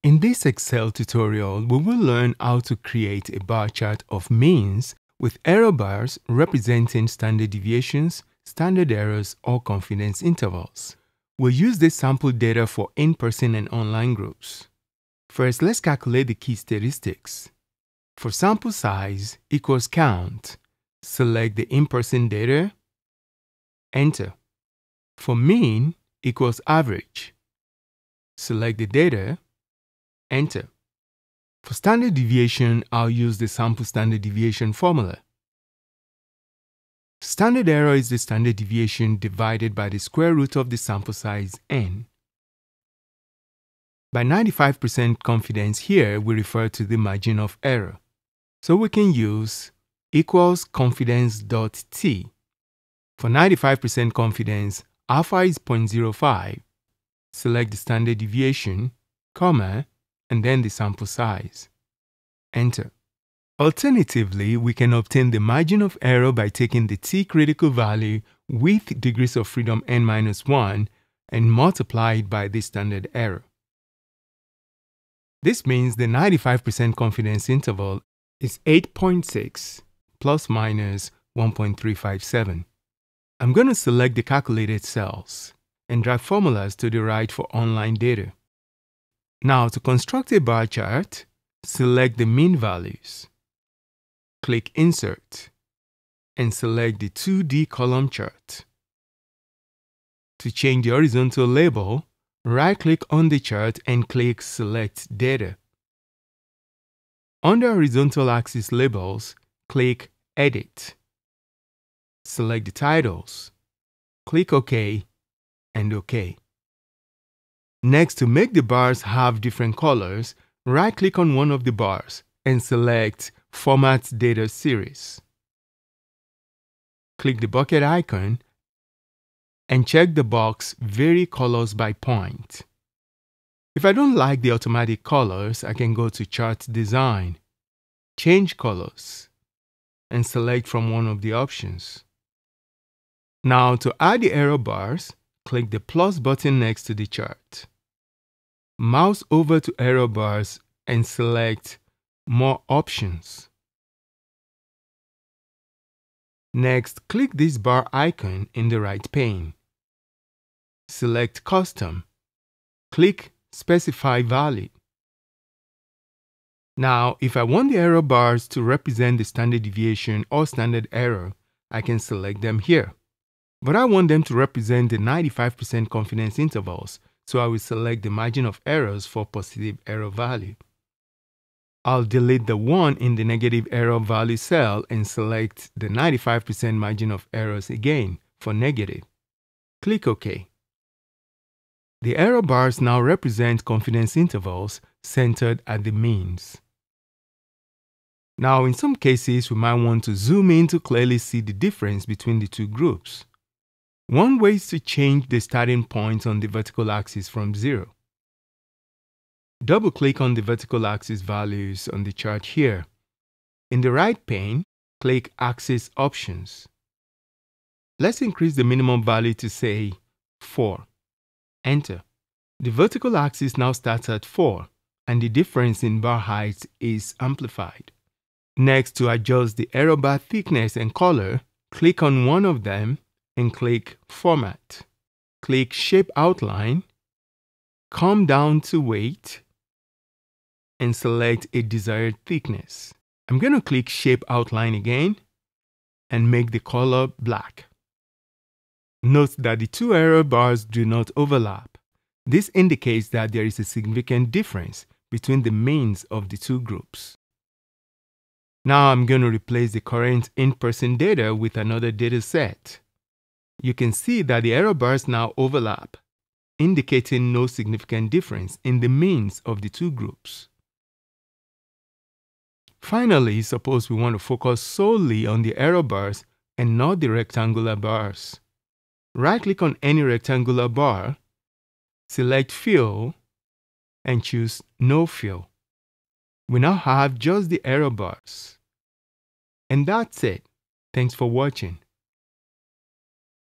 In this Excel tutorial, we will learn how to create a bar chart of means with error bars representing standard deviations, standard errors, or confidence intervals. We'll use this sample data for in-person and online groups. First, let's calculate the key statistics. For sample size equals count, select the in-person data, enter. For mean equals average, select the data, enter. For standard deviation, I'll use the sample standard deviation formula. Standard error is the standard deviation divided by the square root of the sample size n. By 95% confidence here, we refer to the margin of error. So we can use equals confidence.t. For 95% confidence, alpha is 0.05. Select the standard deviation, comma, and then the sample size. Enter. Alternatively, we can obtain the margin of error by taking the t-critical value with degrees of freedom n-1 and multiply it by the standard error. This means the 95% confidence interval is 8.6 plus minus 1.357. I'm going to select the calculated cells and drag formulas to the right for online data. Now, to construct a bar chart, select the mean values. Click Insert and select the 2D column chart. To change the horizontal label, right-click on the chart and click Select Data. Under horizontal axis labels, click Edit. Select the titles. Click OK and OK. Next, to make the bars have different colors, right-click on one of the bars and select Format Data Series. Click the bucket icon and check the box Vary Colors by Point. If I don't like the automatic colors, I can go to Chart Design, Change Colors, and select from one of the options. Now, to add the error bars, click the plus button next to the chart. Mouse over to error bars and select More Options. Next, click this bar icon in the right pane. Select Custom. Click Specify Value. Now, if I want the error bars to represent the standard deviation or standard error, I can select them here. But I want them to represent the 95% confidence intervals, so I will select the margin of errors for positive error value. I'll delete the 1 in the negative error value cell and select the 95% margin of errors again for negative. Click OK. The error bars now represent confidence intervals centered at the means. Now, in some cases, we might want to zoom in to clearly see the difference between the two groups. One way is to change the starting point on the vertical axis from 0. Double-click on the vertical axis values on the chart here. In the right pane, click Axis Options. Let's increase the minimum value to, say, 4. Enter. The vertical axis now starts at 4, and the difference in bar height is amplified. Next, to adjust the error bar thickness and color, click on one of them and click Format. Click Shape Outline, come down to Weight, and select a desired thickness. I'm going to click Shape Outline again and make the color black. Note that the two error bars do not overlap. This indicates that there is a significant difference between the means of the two groups. Now I'm going to replace the current in-person data with another data set. You can see that the error bars now overlap, indicating no significant difference in the means of the two groups. Finally, suppose we want to focus solely on the error bars and not the rectangular bars. Right-click on any rectangular bar, select Fill, and choose No Fill. We now have just the error bars. And that's it. Thanks for watching.